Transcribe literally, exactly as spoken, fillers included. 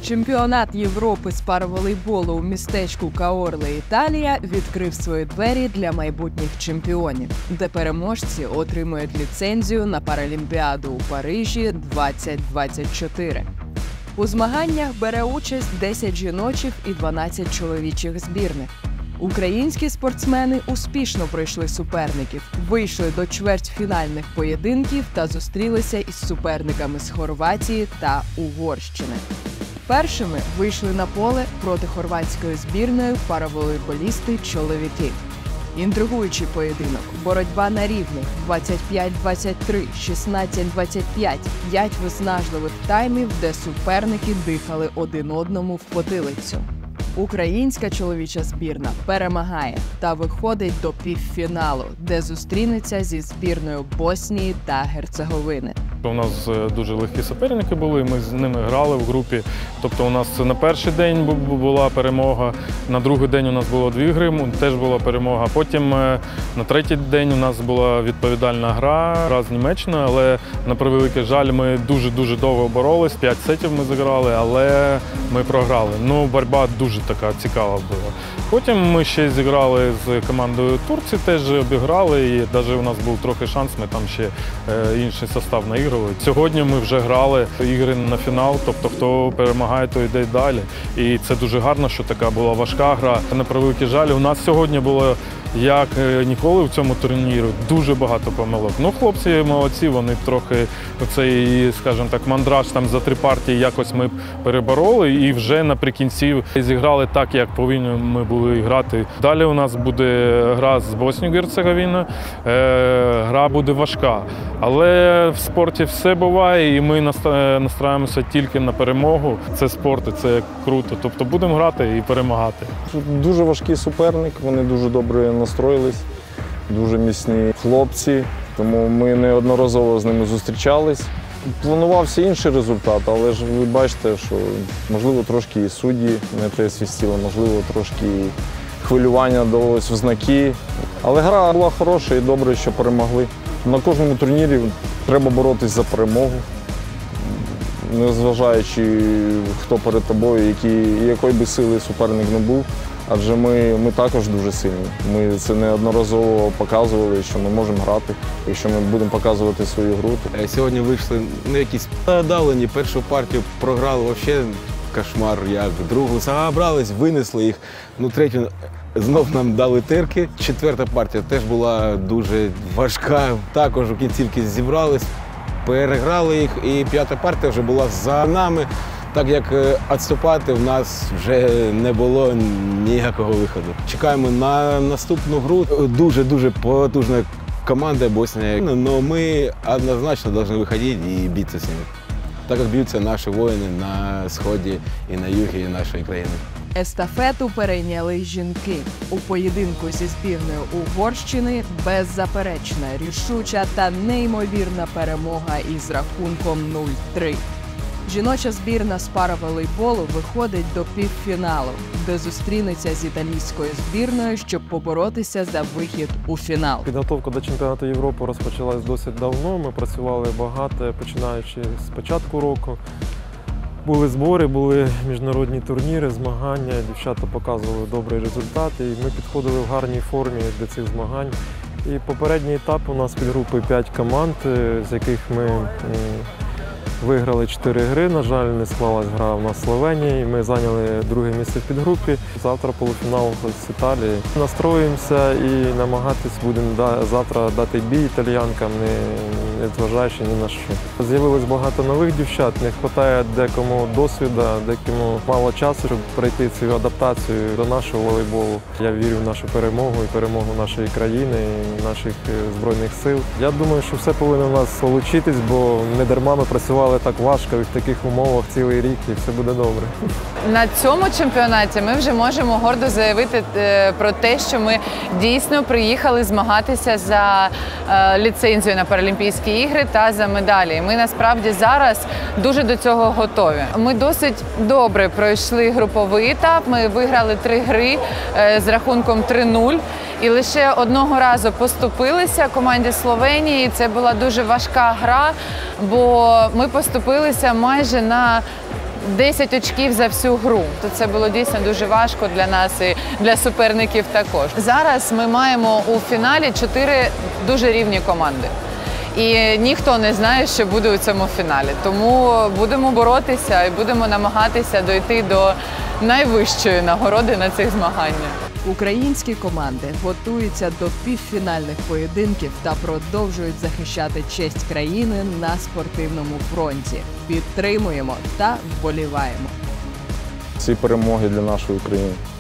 Чемпіонат Європи з параволейболу у містечку Каорле, Італія, відкрив свої двері для майбутніх чемпіонів, де переможці отримують ліцензію на Паралімпіаду у Парижі двадцять двадцять чотири. У змаганнях бере участь десять жіночих і дванадцять чоловічих збірних. Українські спортсмени успішно пройшли суперників, вийшли до чвертьфінальних поєдинків та зустрілися із суперниками з Хорватії та Угорщини. Першими вийшли на поле проти хорватської збірної параволейболісти-чоловіки. Інтригуючий поєдинок, боротьба на рівних двадцять п'ять двадцять три, шістнадцять двадцять п'ять, п'ять виснажливих таймів, де суперники дихали один одному в потилицю. Українська чоловіча збірна перемагає та виходить до півфіналу, де зустрінеться зі збірною Боснії та Герцеговини. У нас дуже легкі суперники були, ми з ними грали в групі. Тобто у нас на перший день була перемога, на другий день у нас було дві гри, теж була перемога. Потім на третій день у нас була відповідальна гра, гра з Німеччиною, але на превеликий жаль ми дуже-дуже довго боролись, п'ять сетів ми зіграли, але ми програли. Ну, боротьба дуже така цікава була. Потім ми ще зіграли з командою Турції, теж обіграли, і навіть у нас був трохи шанс, ми там ще інший состав наіграли. Сьогодні ми вже грали ігри на фінал, тобто хто перемагає, то йде далі. І це дуже гарно, що така була важка гра. На превеликий жаль, у нас сьогодні було, як ніколи в цьому турнірі, дуже багато помилок. Ну, хлопці молодці, вони трохи оцей, скажімо так, мандраж там за три партії якось ми перебороли і вже наприкінці зіграли так, як повинні ми були грати. Далі у нас буде гра з Боснією Герцеговіною, гра буде важка. Але в спорті все буває, і ми настраємося тільки на перемогу. Це спорт, і це круто. Тобто будемо грати і перемагати. Дуже важкий суперник, вони дуже добре настроїлись, дуже міцні хлопці, тому ми неодноразово з ними зустрічались. Планувався інший результат, але ж ви бачите, що можливо трошки і судді не те свістили, можливо трошки хвилювання далось в знаки. Але гра була хороша і добре, що перемогли. На кожному турнірі треба боротись за перемогу, незважаючи, хто перед тобою, які, якої би сили суперник не був. Адже ми, ми також дуже сильні. Ми це неодноразово показували, що ми можемо грати, якщо ми будемо показувати свою гру. Сьогодні вийшли ну, якісь надавлені, першу партію програли, взагалі кошмар, як другу забрались, винесли їх, ну третю знов нам дали терки. Четверта партія теж була дуже важка, також у кінцівки зібрались, переграли їх, і п'ята партія вже була за нами. Так як відступати в нас вже не було ніякого виходу. Чекаємо на наступну гру. Дуже-дуже потужна команда Боснія. Але ми однозначно повинні виходити і битися з ними. Так як б'ються наші воїни на сході і на югі нашої країни. Естафету перейняли жінки. У поєдинку зі збірною Угорщини беззаперечна, рішуча та неймовірна перемога із рахунком нуль три. Жіноча збірна з параволейболу виходить до півфіналу, де зустрінеться з італійською збірною, щоб поборотися за вихід у фінал. Підготовка до чемпіонату Європи розпочалась досить давно. Ми працювали багато, починаючи з початку року. Були збори, були міжнародні турніри, змагання, дівчата показували добрий результат, і ми підходили в гарній формі до цих змагань. І попередній етап у нас під групою п'ять команд, з яких ми виграли чотири гри, на жаль, не склалась гра у нас в Словенії, ми зайняли друге місце в підгрупі. Завтра полуфінал з Італії. Настроїмося і намагатись будемо завтра дати бій італіянкам, не зважаючи ні на що. З'явилось багато нових дівчат, не вистачає декому досвіду, декому мало часу, щоб пройти цю адаптацію до нашого волейболу. Я вірю в нашу перемогу і перемогу нашої країни, і наших Збройних сил. Я думаю, що все повинно у нас вийти, бо не дарма ми працювали так важко в таких умовах цілий рік, і все буде добре. На цьому чемпіонаті ми вже можемо гордо заявити про те, що ми дійсно приїхали змагатися за ліцензію на Паралімпійські ігри та за медалі. Ми насправді зараз дуже до цього готові. Ми досить добре пройшли груповий етап, ми виграли три гри з рахунком три нуль. І лише одного разу поступилися команді Словенії. Це була дуже важка гра, бо ми поступилися майже на десять очків за всю гру. То це було дійсно дуже важко для нас і для суперників також. Зараз ми маємо у фіналі чотири дуже рівні команди. І ніхто не знає, що буде у цьому фіналі. Тому будемо боротися і будемо намагатися дойти до найвищої нагороди на цих змаганнях. Українські команди готуються до півфінальних поєдинків та продовжують захищати честь країни на спортивному фронті. Підтримуємо та вболіваємо. Ці перемоги для нашої України.